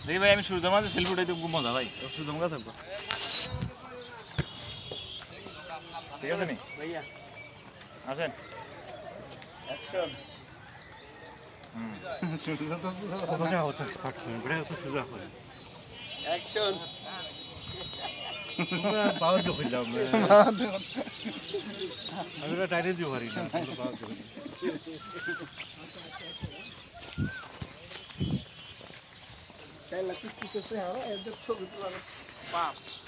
দেখি ভাই আমি সূর্যের মাঝে সেলফি উঠাইতে খুব মজা ভাই সূর্য মুখা থাকবো ঠিক আছে নি ভাইয়া আসেন অ্যাকশন মজা হতো এক্সপার্ট করে বড় হতো সুজা করে অ্যাকশন আমরা বাউল হইলাম আমরা টাইনে দিও পারি না বাউল হইলাম Đây là cái xe hả? Em rất thương cái